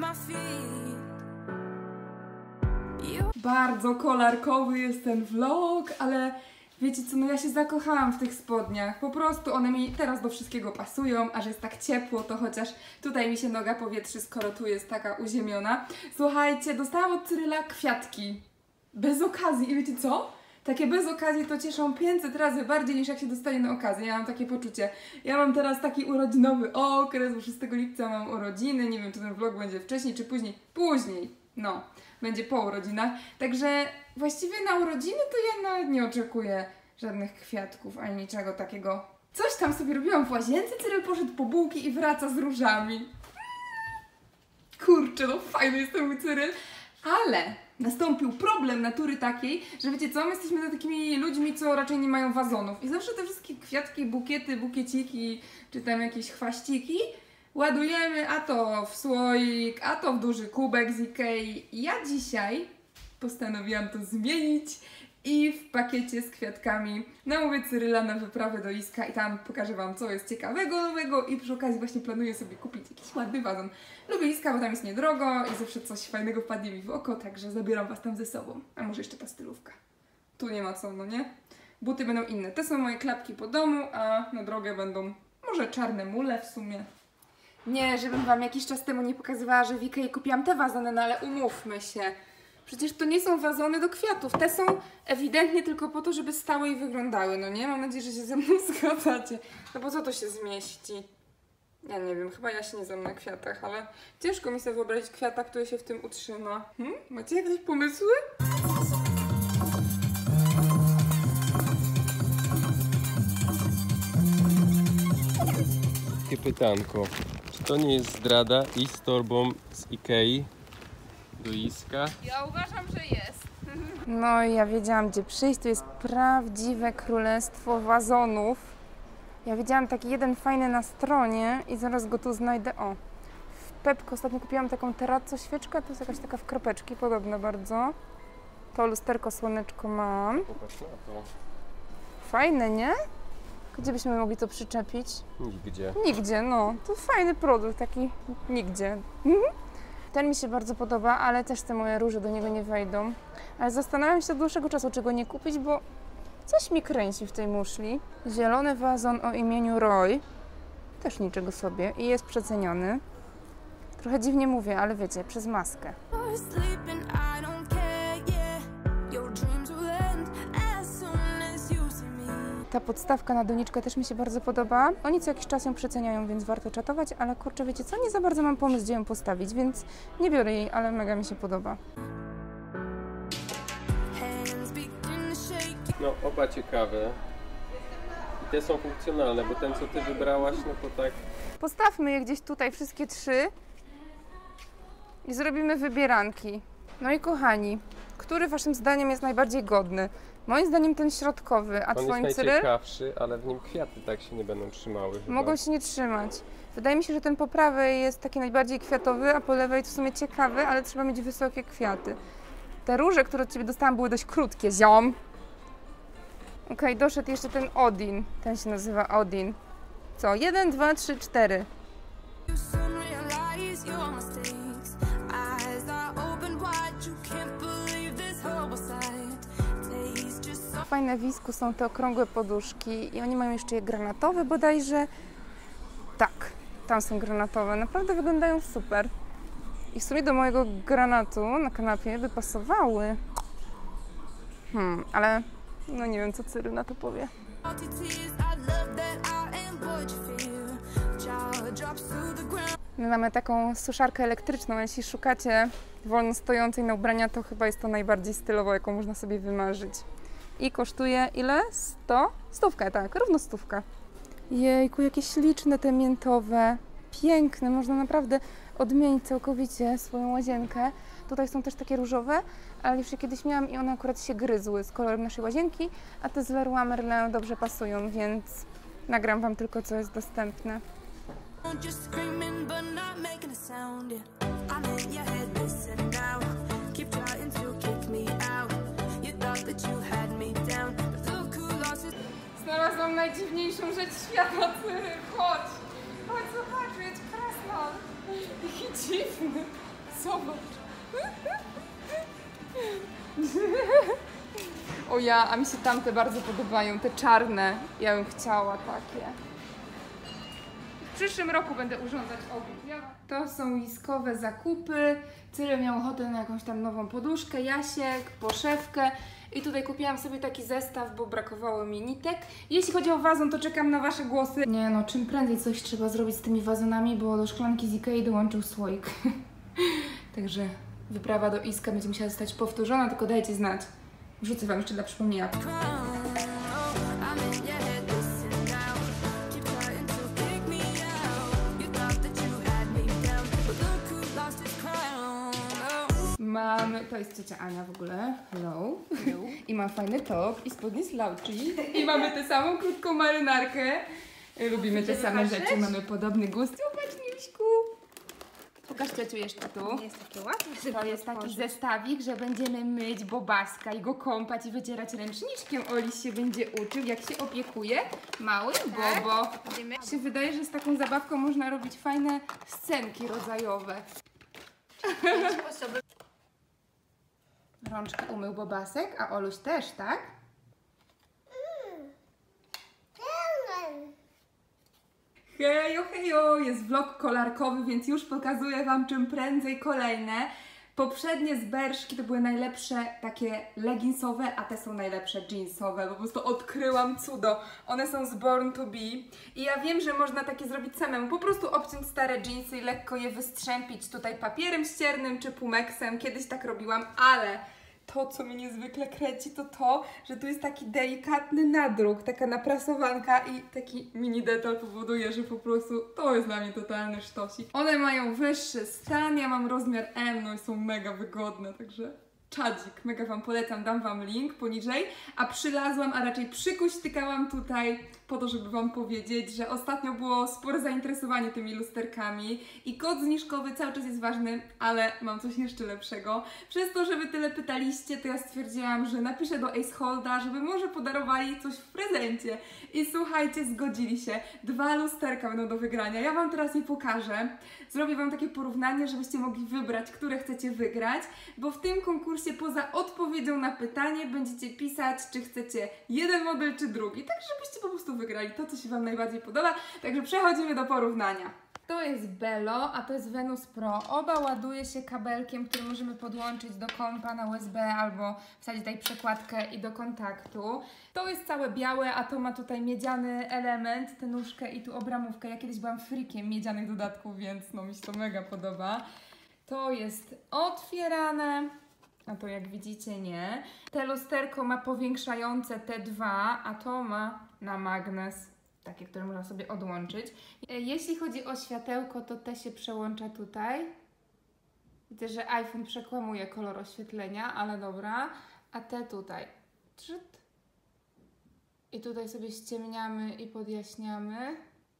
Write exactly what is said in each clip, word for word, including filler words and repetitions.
Bardzo kolorkowy jest ten vlog, ale wiecie co, no ja się zakochałam w tych spodniach. Po prostu one mi teraz do wszystkiego pasują, a że jest tak ciepło, to chociaż tutaj mi się noga powietrzy, skoro tu jest taka uziemiona. Słuchajcie, dostałam od Cyryla kwiatki. Bez okazji. I wiecie co? Takie bez okazji to cieszą pięćset razy bardziej niż jak się dostanie na okazję. Ja mam takie poczucie. Ja mam teraz taki urodzinowy okres, bo szóstego lipca mam urodziny. Nie wiem, czy ten vlog będzie wcześniej, czy później. Później. No. Będzie po urodzinach. Także właściwie na urodziny to ja nawet nie oczekuję żadnych kwiatków ani niczego takiego. Coś tam sobie robiłam w łazience, Cyryl poszedł po bułki i wraca z różami. Kurczę, no fajny jest ten mój Cyryl. Ale nastąpił problem natury takiej, że wiecie co, my jesteśmy takimi ludźmi, co raczej nie mają wazonów. I zawsze te wszystkie kwiatki, bukiety, bukieciki, czy tam jakieś chwaściki ładujemy a to w słoik, a to w duży kubek z Ikei. Ja dzisiaj postanowiłam to zmienić i w pakiecie z kwiatkami namówię Cyryla na wyprawę do Iska i tam pokażę wam, co jest ciekawego, nowego i przy okazji właśnie planuję sobie kupić jakiś ładny wazon. Lubię Iska, bo tam jest niedrogo i zawsze coś fajnego wpadnie mi w oko, także zabieram was tam ze sobą. A może jeszcze ta stylówka. Tu nie ma co, no nie? Buty będą inne. Te są moje klapki po domu, a na drogę będą może czarne mule w sumie. Nie, żebym wam jakiś czas temu nie pokazywała, że w Ikei kupiłam te wazony, no ale umówmy się. Przecież to nie są wazony do kwiatów. Te są ewidentnie tylko po to, żeby stały i wyglądały, no nie? Mam nadzieję, że się ze mną zgadzacie. No po co to się zmieści? Ja nie wiem, chyba ja się nie znam na kwiatach, ale ciężko mi sobie wyobrazić kwiata, który się w tym utrzyma. Hmm? Macie jakieś pomysły? Takie pytanko. Czy to nie jest zdrada iść z torbą z Ikei do Iska? Ja uważam, że jest. No i ja wiedziałam, gdzie przyjść. To jest prawdziwe królestwo wazonów. Ja widziałam taki jeden fajny na stronie i zaraz go tu znajdę. O, w Pepko ostatnio kupiłam taką terrazzo świeczkę. To jest jakaś taka w kropeczki, podobna bardzo. To lusterko słoneczko mam. Popatrz na to. Fajne, nie? Gdzie byśmy mogli to przyczepić? Nigdzie. Nigdzie, no. To fajny produkt, taki nigdzie. Mhm. Ten mi się bardzo podoba, ale też te moje róże do niego nie wejdą. Ale zastanawiam się od dłuższego czasu, czy go nie kupić, bo coś mi kręci w tej muszli. Zielony wazon o imieniu Roy. Też niczego sobie i jest przeceniony. Trochę dziwnie mówię, ale wiecie, przez maskę. Ta podstawka na doniczkę też mi się bardzo podoba. Oni co jakiś czas ją przeceniają, więc warto czatować, ale kurczę, wiecie co, nie za bardzo mam pomysł, gdzie ją postawić, więc nie biorę jej, ale mega mi się podoba. No, oba ciekawe. I te są funkcjonalne, bo ten, co ty wybrałaś, no to tak... Postawmy je gdzieś tutaj, wszystkie trzy i zrobimy wybieranki. No i kochani, który waszym zdaniem jest najbardziej godny? Moim zdaniem ten środkowy, a On twoim, jest Cyryl? najciekawszy, ale w nim kwiaty tak się nie będą trzymały chyba. Mogą się nie trzymać. Wydaje mi się, że ten po prawej jest taki najbardziej kwiatowy, a po lewej to w sumie ciekawy, ale trzeba mieć wysokie kwiaty. Te róże, które od ciebie dostałam, były dość krótkie, ziom. Okej, okay, doszedł jeszcze ten Odin. Ten się nazywa Odin. Co? Jeden, dwa, trzy, cztery. Fajne w Isku są te okrągłe poduszki i oni mają jeszcze je granatowe bodajże. Tak, tam są granatowe. Naprawdę wyglądają super. I w sumie do mojego granatu na kanapie by pasowały. Hmm, ale no nie wiem, co Cyryl na to powie. My mamy taką suszarkę elektryczną. Jeśli szukacie wolno stojącej na ubrania, to chyba jest to najbardziej stylowo, jaką można sobie wymarzyć. I kosztuje ile? sto? Stówkę, tak, równo stówka. Jejku, jakie śliczne te miętowe. Piękne, można naprawdę odmienić całkowicie swoją łazienkę. Tutaj są też takie różowe, ale już je kiedyś miałam i one akurat się gryzły z kolorem naszej łazienki, a te z Leroy Merlin dobrze pasują, więc nagram wam tylko, co jest dostępne. Znalazłam najdziwniejszą rzecz świata, Cyryl, chodź! Chodź, zobacz, jest krasnal. Jaki dziwny. Zobacz. O ja, a mi się tamte bardzo podobają, te czarne. Ja bym chciała takie. W przyszłym roku będę urządzać ogród. To są łyskowe zakupy. Cyril miał ochotę na jakąś tam nową poduszkę, Jasiek, poszewkę. I tutaj kupiłam sobie taki zestaw, bo brakowało mi nitek. Jeśli chodzi o wazon, to czekam na Wasze głosy. Nie no, czym prędzej coś trzeba zrobić z tymi wazonami, bo do szklanki z Ikei dołączył słoik. Także wyprawa do Iska będzie musiała zostać powtórzona, tylko dajcie znać. Wrzucę Wam jeszcze dla przypomnienia. Mamy, to jest ciocia Ania w ogóle, hello. hello. I ma fajny top i spodnie slouchy. I mamy tę samą krótką marynarkę. Lubimy te same rzeczy, mamy podobny gust. Zobacz, Niuśku. Pokaż ciociu jeszcze tu. Nie jest takie łatwe. To jest taki zestawik, że będziemy myć Bobaska i go kąpać i wycierać ręczniczkiem. Oliś się będzie uczył, jak się opiekuje małym Bobo. Będziemy... Się wydaje, że z taką zabawką można robić fajne scenki rodzajowe. Sposoby. Rączki umył Bobasek, a Oluś też, tak? Hejo, hejo! Jest vlog kolarkowy, więc już pokazuję Wam czym prędzej kolejne. Poprzednie z Berszki to były najlepsze takie leginsowe, a te są najlepsze jeansowe. Po prostu odkryłam cudo. One są z Born to Be. I ja wiem, że można takie zrobić samemu. Po prostu obciąć stare jeansy i lekko je wystrzępić tutaj papierem ściernym czy pumeksem. Kiedyś tak robiłam, ale to, co mnie niezwykle kręci, to to, że tu jest taki delikatny nadruk, taka naprasowanka i taki mini detal powoduje, że po prostu to jest dla mnie totalny sztosik. One mają wyższy stan, ja mam rozmiar M, no i są mega wygodne, także czadzik, mega Wam polecam, dam Wam link poniżej, a przylazłam, a raczej przykuśtykałam tutaj po to, żeby Wam powiedzieć, że ostatnio było spore zainteresowanie tymi lusterkami i kod zniżkowy cały czas jest ważny, ale mam coś jeszcze lepszego. Przez to, że Wy tyle pytaliście, to ja stwierdziłam, że napiszę do Ace Holda, żeby może podarowali coś w prezencie. I słuchajcie, zgodzili się. Dwa lusterka będą do wygrania. Ja Wam teraz je pokażę. Zrobię Wam takie porównanie, żebyście mogli wybrać, które chcecie wygrać, bo w tym konkursie poza odpowiedzią na pytanie będziecie pisać, czy chcecie jeden model, czy drugi, tak żebyście po prostu wygrali to, co się Wam najbardziej podoba. Także przechodzimy do porównania. To jest Belo, a to jest Venus Pro. Oba ładuje się kabelkiem, który możemy podłączyć do kompa na U S B albo wsadzić tutaj przekładkę i do kontaktu. To jest całe białe, a to ma tutaj miedziany element, tę nóżkę i tu obramówkę. Ja kiedyś byłam freakiem miedzianych dodatków, więc no mi się to mega podoba. To jest otwierane, a to jak widzicie nie. Te lusterko ma powiększające te dwa, a to ma na magnes. Takie, które można sobie odłączyć. Jeśli chodzi o światełko, to te się przełącza tutaj. Widzę, że iPhone przekłamuje kolor oświetlenia, ale dobra. A te tutaj. Trzyt. I tutaj sobie ściemniamy i podjaśniamy.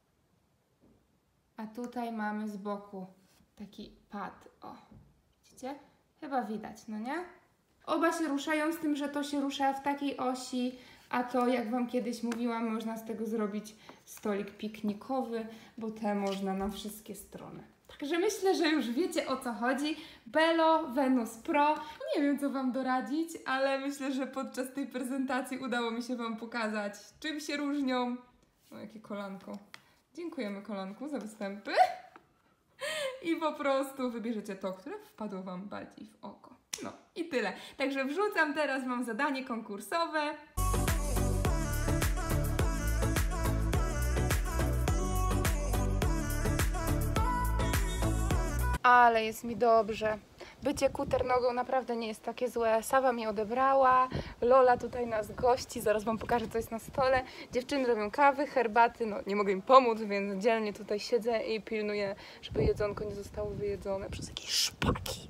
A tutaj mamy z boku taki pad. O, widzicie? Chyba widać, no nie? Oba się ruszają, z tym, że to się rusza w takiej osi, a to, jak Wam kiedyś mówiłam, można z tego zrobić stolik piknikowy, bo te można na wszystkie strony. Także myślę, że już wiecie, o co chodzi. Belo, Venus Pro. Nie wiem, co Wam doradzić, ale myślę, że podczas tej prezentacji udało mi się Wam pokazać, czym się różnią. O, jakie kolanko. Dziękujemy kolanku za występy. I po prostu wybierzecie to, które wpadło Wam bardziej w oko. No i tyle. Także wrzucam teraz, mam zadanie konkursowe. Ale jest mi dobrze. Bycie kuternogą naprawdę nie jest takie złe. Sawa mnie odebrała, Lola tutaj nas gości, zaraz Wam pokażę, co jest na stole. Dziewczyny robią kawy, herbaty, no nie mogę im pomóc, więc dzielnie tutaj siedzę i pilnuję, żeby jedzonko nie zostało wyjedzone przez jakieś szpaki.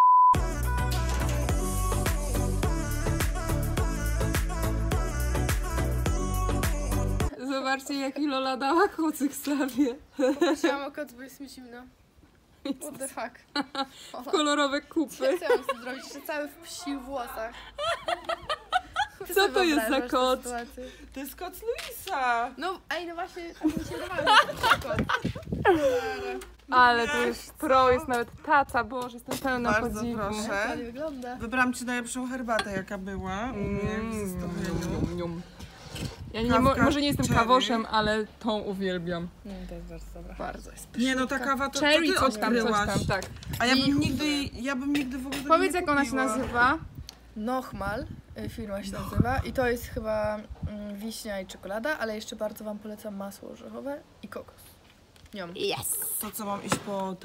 Zobaczcie, jaki Lola dała kocyk Slawie. Poprosiłam o kot, bo jest mi zimno. What the fuck? W kolorowe kupy. Co chciałam sobie zrobić? Jeszcze cały w psich włosach. Ty Co sobie to jest za wyobrażasz tę kot? sytuację? To jest kot Luisa. No, ej, no właśnie, tak mi się wydawało, że to jest kot. Ale to jest pro, jest nawet taca, boże, jestem pełna Bardzo podziwu. proszę. Tak wygląda. Wybrałam ci najlepszą herbatę, jaka była u mnie w zestawieniu. Ja nie, mo- Kawka może nie jestem cherry. kawoszem, ale tą uwielbiam. No, to jest bardzo dobra. Bardzo jest Nie no, ta kawa to, to Cherry, ty coś tam, coś odkryłaś. tam, tak. A ja I bym nigdy, ja bym nigdy w ogóle tego Powiedz, nie jak ona się kupiła. nazywa. Nochmal, y, firma się nazywa i to jest chyba mm, wiśnia i czekolada, ale jeszcze bardzo wam polecam masło orzechowe i kokos. Niom. Yes! To co, mam iść po...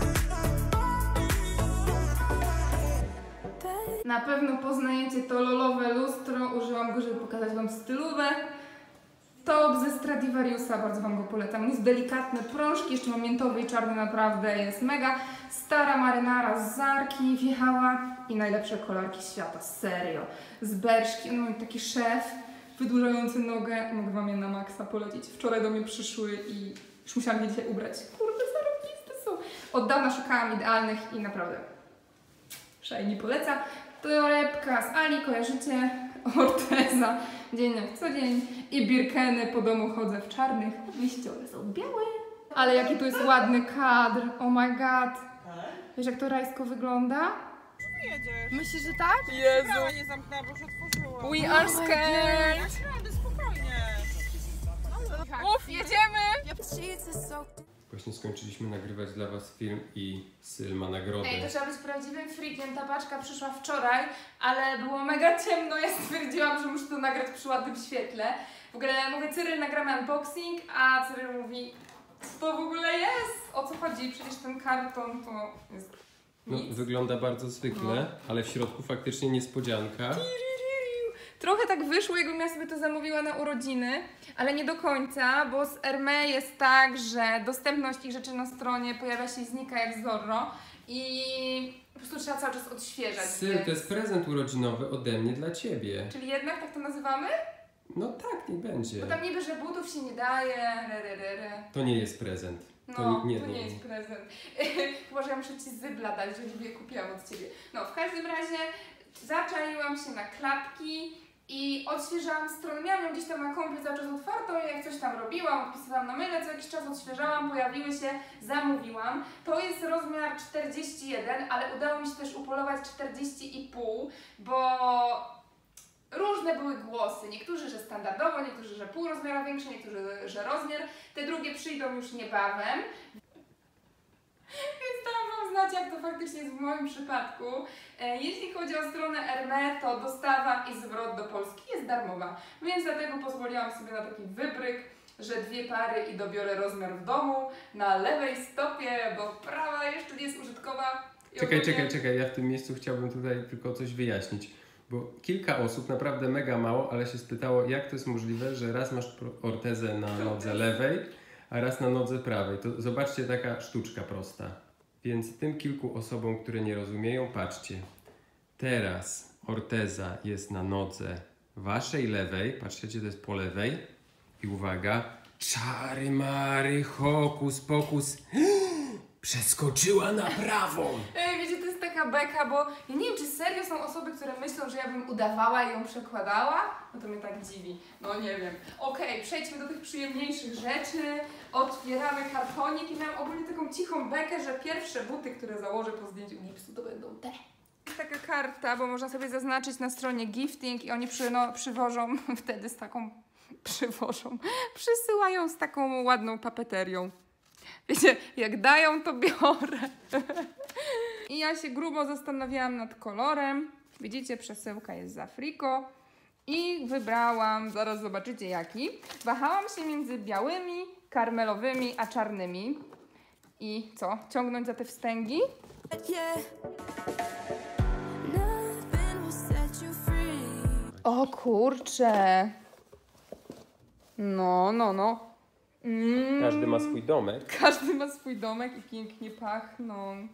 Na pewno poznajecie to lolowe lustro, użyłam go, żeby pokazać wam stylówę. Top ze Stradivariusa, bardzo wam go polecam. On jest delikatny, prążki, jeszcze ma miętowy i czarny, naprawdę jest mega. Stara marynara z Zarki wjechała i najlepsze kolarki świata, serio. Z Berszki, on ma taki szef wydłużający nogę, mogę wam je na maksa polecić. Wczoraj do mnie przyszły i już musiałam je dzisiaj ubrać. Kurde, zarobiste są. Od dawna szukałam idealnych i naprawdę Shiny poleca. Torebka z Ali, kojarzycie? Orteza, dzień jak co dzień. I Birkeny, po domu chodzę w czarnych, oczywiście one są białe. Ale jaki tu jest ładny kadr, oh my god. Wiesz jak to rajsko wygląda? Jedziesz. Myślisz, że tak? Jezu, Brała nie zamknęła, bo już otworzyła. we are scared. Naprawdę, spokojnie. Uf, jedziemy! Właśnie skończyliśmy nagrywać dla was film i Syl ma nagrodę. Ej, to trzeba być prawdziwym freakiem. Ta paczka przyszła wczoraj, ale było mega ciemno. Ja stwierdziłam, że muszę to nagrać przy ładnym świetle. W ogóle mówię, Cyryl, nagramy unboxing, a Cyryl mówi, co to w ogóle jest? O co chodzi? Przecież ten karton to jest No, nic. wygląda bardzo zwykle, ale w środku faktycznie niespodzianka. Trochę tak wyszło, jakbym ja sobie to zamówiła na urodziny, ale nie do końca, bo z Hermé jest tak, że dostępność ich rzeczy na stronie pojawia się i znika jak Zorro i po prostu trzeba cały czas odświeżać. Syl, więc... to jest prezent urodzinowy ode mnie dla ciebie. Czyli jednak tak to nazywamy? No tak, nie będzie. Bo tam niby, że butów się nie daje, re, re, re, re. To nie jest prezent. To No, nie, nie, to nie, nie, jest prezent. Chyba, że ja muszę Ci zybla dać, że je kupiłam od Ciebie. No, w każdym razie zaczaiłam się na klapki i odświeżałam stronę. Miałam ją gdzieś tam na kompie cały czas otwartą i jak coś tam robiłam, odpisywałam na maile, co jakiś czas odświeżałam, pojawiły się, zamówiłam. To jest rozmiar czterdzieści jeden, ale udało mi się też upolować czterdzieści i pół, bo różne były głosy. Niektórzy, że standardowo, niektórzy, że pół rozmiara większy, niektórzy, że rozmiar. Te drugie przyjdą już niebawem. Więc dałam wam znać, jak to faktycznie jest w moim przypadku. E, jeśli chodzi o stronę Hermé, to dostawa i zwrot do Polski jest darmowa. Więc dlatego pozwoliłam sobie na taki wybryk, że dwie pary i dobiorę rozmiar w domu na lewej stopie, bo prawa jeszcze nie jest użytkowa. I Czekaj, ogólnie- czekaj, czekaj. Ja w tym miejscu chciałbym tutaj tylko coś wyjaśnić. Bo kilka osób, naprawdę mega mało, ale się spytało, jak to jest możliwe, że raz masz pro- ortezę na nodze lewej, a raz na nodze prawej. To zobaczcie, taka sztuczka prosta. Więc tym kilku osobom, które nie rozumieją, patrzcie. Teraz orteza jest na nodze waszej lewej, patrzcie, to jest po lewej. I uwaga, czary mary, hokus pokus, przeskoczyła na prawą. Ej, wiecie, to jest taka beka, bo ja nie wiem, czy serio są osoby, które myślą, że ja bym udawała i ją przekładała? No to mnie tak dziwi. No nie wiem. Okej, przejdźmy do tych przyjemniejszych rzeczy. Otwieramy kartonik i miałam ogólnie taką cichą bekę, że pierwsze buty, które założę po zdjęciu gipsu, to będą te. Jest taka karta, bo można sobie zaznaczyć na stronie gifting i oni przy, no, przywożą wtedy z taką... Przywożą. Przysyłają z taką ładną papeterią. Wiecie, jak dają, to biorę. I ja się grubo zastanawiałam nad kolorem. Widzicie, przesyłka jest z Afriko. I wybrałam, zaraz zobaczycie jaki. Wahałam się między białymi, karmelowymi, a czarnymi. I co? Ciągnąć za te wstęgi? O kurcze. No, no, no. Mm. Każdy ma swój domek. Każdy ma swój domek i pięknie pachną. Mm.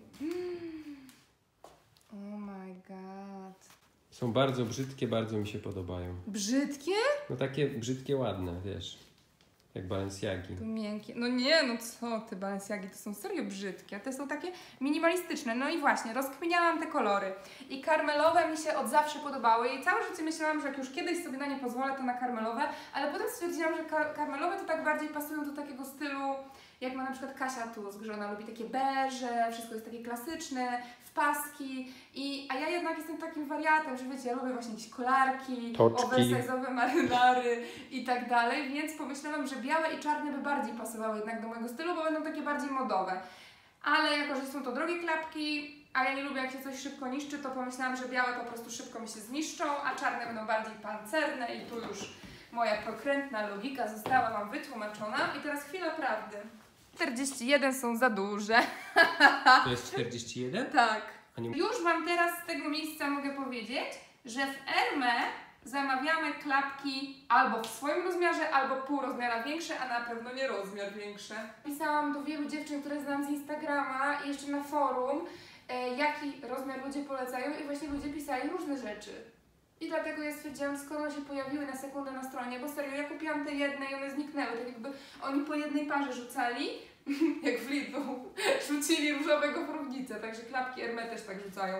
Oh my god. Są bardzo brzydkie, bardzo mi się podobają. Brzydkie? No takie brzydkie, ładne, wiesz. Jak Balenciagi. To miękkie. No nie, no co ty, Balenciagi, to są serio brzydkie. Te są takie minimalistyczne. No i właśnie, rozkminiałam te kolory. I karmelowe mi się od zawsze podobały i całe życie myślałam, że jak już kiedyś sobie na nie pozwolę, to na karmelowe, ale potem stwierdziłam, że kar karmelowe to tak bardziej pasują do takiego stylu, jak ma na przykład Kasia Tusk, że ona lubi takie beże, wszystko jest takie klasyczne, w paski, i, a ja jednak jestem takim wariatem, że wiecie, ja lubię właśnie jakieś kolarki, Toczki. oversize'owe marynary i tak dalej, więc pomyślałam, że białe i czarne by bardziej pasowały jednak do mojego stylu, bo będą takie bardziej modowe. Ale jako, że są to drogie klapki, a ja nie lubię jak się coś szybko niszczy, to pomyślałam, że białe po prostu szybko mi się zniszczą, a czarne będą bardziej pancerne i tu już moja pokrętna logika została Wam wytłumaczona. I teraz chwila prawdy. czterdzieści jeden są za duże. To jest czterdzieści jeden? Tak. A nie... Już Wam teraz z tego miejsca mogę powiedzieć, że w Erme zamawiamy klapki albo w swoim rozmiarze, albo pół rozmiara większe, a na pewno nie rozmiar większy. Pisałam do wielu dziewczyn, które znam z Instagrama i jeszcze na forum, e, jaki rozmiar ludzie polecają, i właśnie ludzie pisali różne rzeczy. I dlatego ja stwierdziłam, skoro one się pojawiły na sekundę na stronie, bo serio, ja kupiłam te jedne i one zniknęły, tak jakby oni po jednej parze rzucali, jak w Lidlu, rzucili różowego próbnicę, także klapki Erme też tak rzucają.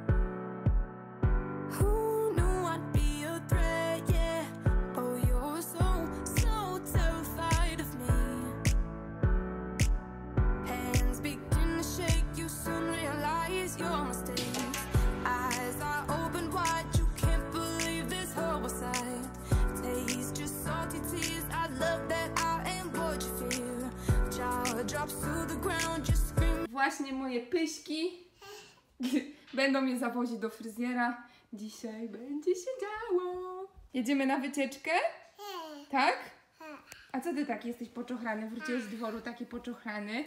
Właśnie moje pyśki będą mnie zawozić do fryzjera. Dzisiaj będzie się działo. Jedziemy na wycieczkę? Tak? A co ty taki jesteś poczochrany? Wróciłeś z dworu taki poczochrany.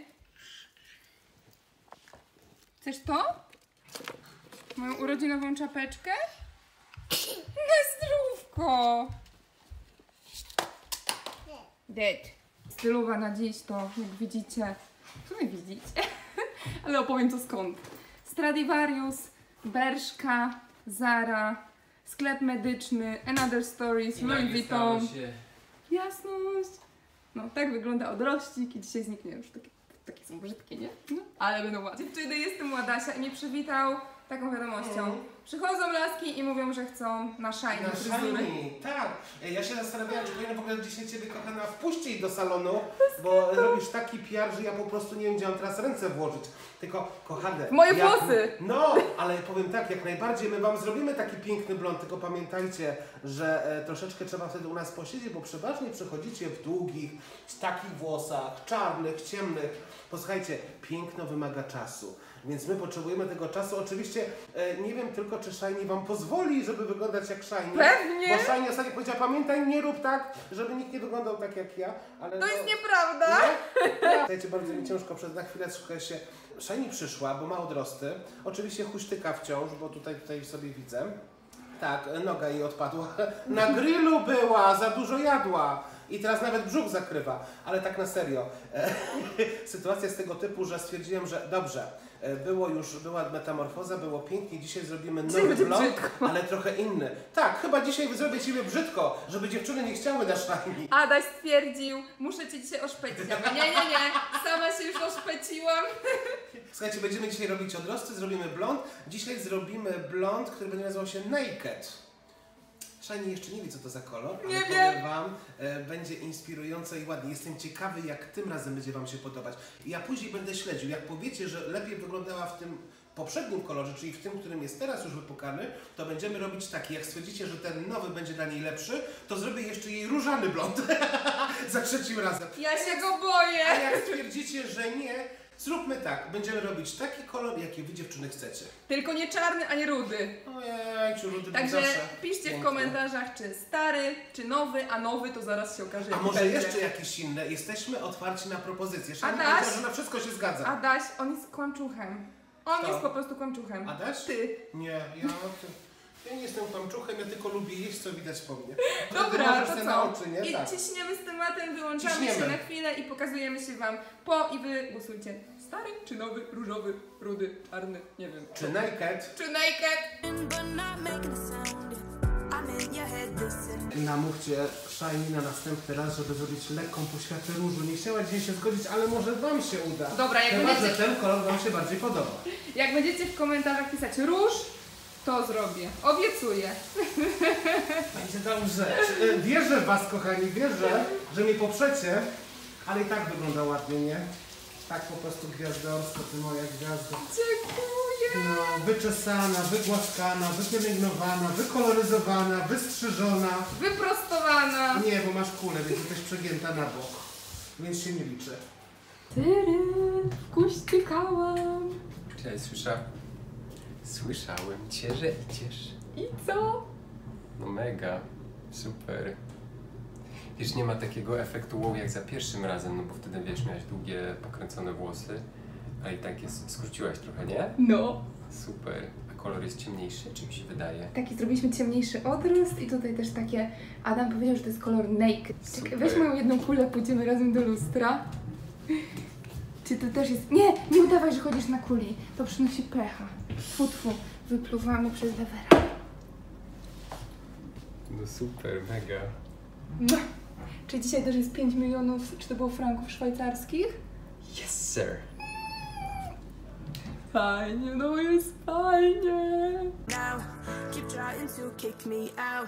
Chcesz to? Moją urodzinową czapeczkę? Na zdrówko! Dead. Stylowa na dziś to, jak widzicie, co nie widzicie, ale opowiem to skąd. Stradivarius, Bershka, Zara, sklep medyczny, Another Stories, Louis Vuitton. Jasność. No, tak wygląda odrościk i dzisiaj zniknie już. Takie, takie są brzydkie, nie? No, ale będą ładne. Dziewczyny, jestem Ładasia i mnie przywitał taką wiadomością. Mm. Przychodzą laski i mówią, że chcą na shiny Na fryzury. shiny, tak. Ja się zastanawiałam, czy powinien w ogóle dzisiaj Ciebie, kochana, wpuścić do salonu, bo robisz taki P R, że ja po prostu nie wiem, gdzie mam teraz ręce włożyć. Tylko, kochane... Moje jak, włosy! No, ale powiem tak, jak najbardziej my Wam zrobimy taki piękny blond, tylko pamiętajcie, że e, troszeczkę trzeba wtedy u nas posiedzieć, bo przeważnie przychodzicie w długich, w takich włosach, czarnych, ciemnych. Posłuchajcie, piękno wymaga czasu. Więc my potrzebujemy tego czasu. Oczywiście e, nie wiem tylko, czy Shiny Wam pozwoli, żeby wyglądać jak Shiny. Pewnie! Bo Shiny ostatnio powiedziała, pamiętaj, nie rób tak, żeby nikt nie wyglądał tak jak ja. Ale To no, jest nieprawda! nie? Słuchajcie, bardzo mi ciężko, przez na chwilę szukać się. Shiny przyszła, bo ma odrosty. Oczywiście huśtyka wciąż, bo tutaj, tutaj sobie widzę. Tak, noga jej odpadła. Na grillu była, za dużo jadła. I teraz nawet brzuch zakrywa, ale tak na serio. Sytuacja jest tego typu, że stwierdziłem, że dobrze, było już, była metamorfoza, było pięknie, dzisiaj zrobimy nowy vlog, ale trochę inny. Tak, chyba dzisiaj zrobię Ciebie brzydko, żeby dziewczyny nie chciały na Shiny. Adaś stwierdził, muszę Cię dzisiaj oszpecić. Ja mówię, nie, nie, nie, sama się już oszpeciłam. Słuchajcie, będziemy dzisiaj robić odrosty, zrobimy blond. Dzisiaj zrobimy blond, który będzie nazywał się Naked. Shiny jeszcze nie wie, co to za kolor, ale nie powiem wiem. Wam, e, będzie inspirująco i ładnie. Jestem ciekawy, jak tym razem będzie Wam się podobać. I ja później będę śledził. Jak powiecie, że lepiej wyglądała w tym poprzednim kolorze, czyli w tym, którym jest teraz już wypukany, to będziemy robić taki. Jak stwierdzicie, że ten nowy będzie dla niej lepszy, to zrobię jeszcze jej różany blond. Za trzecim razem. Ja się go boję. A jak stwierdzicie, że nie, zróbmy tak. Będziemy robić taki kolor, jaki Wy, dziewczyny, chcecie. Tylko nie czarny, ani rudy. Ojej, rudy. Także zawsze piszcie piękne. w komentarzach, czy stary, czy nowy, a nowy to zaraz się okaże. A jaki może będzie. jeszcze jakieś inne? Jesteśmy otwarci na propozycje. Shiny Adaś? powiedziała, że na wszystko się zgadza. Adaś, on jest kłamczuchem. On Kto? jest po prostu kłamczuchem. Adaś? Ty. Nie, ja, ja nie jestem kłamczuchem, ja tylko lubię jeść, co widać po mnie. Dobra, możesz to te co? na oczy, nie? I Tak. ciśniemy z tematem, wyłączamy Ciśniemy. się na chwilę i pokazujemy się Wam po i Wy głosujcie. Stary, czy nowy, różowy, rudy, czarny, nie wiem. Czy naked? Czy naked? but not making a sound. Namówcie Shiny na następny raz, żeby zrobić lekką poświatę różu. Nie chciała dzisiaj się zgodzić, ale może wam się uda. Dobra, jak Chyba, będziecie- że ten kolor wam się bardziej podoba. Jak będziecie w komentarzach pisać róż, to zrobię. Obiecuję. Będzie dobrze. E, Wierzę w was, kochani, wierzę, że mnie poprzecie, ale i tak wygląda ładnie, nie? Tak po prostu gwiazdorsko, ty moja gwiazdo. Dziękuję. No, wyczesana, wygłaskana, wypielęgnowana, wykoloryzowana, wystrzyżona. Wyprostowana. Nie, bo masz kulę, więc jesteś przegięta na bok. Więc się nie liczy. Tyry, kuśtykałam. Cześć, słysza... Słyszałem cię, że idziesz. I co? No mega, super. Wiesz, nie ma takiego efektu wow jak za pierwszym razem, no bo wtedy, wiesz, miałaś długie, pokręcone włosy, a i tak jest, skróciłaś trochę, nie? No. Super. A kolor jest ciemniejszy, czy mi się wydaje? Taki zrobiliśmy ciemniejszy odrost i tutaj też takie... Adam powiedział, że to jest kolor naked. Czekaj, Super. weź moją jedną kulę, pójdziemy razem do lustra. Czy to też jest... Nie, nie udawaj, że chodzisz na kuli. To przynosi pecha. Tfu, tfu. Wypluwamy przez lewera. No super, mega. No. Czy dzisiaj też jest pięć milionów, czy to było franków szwajcarskich? Yes, sir. Fajnie, no jest fajnie. Now, keep trying to kick me out.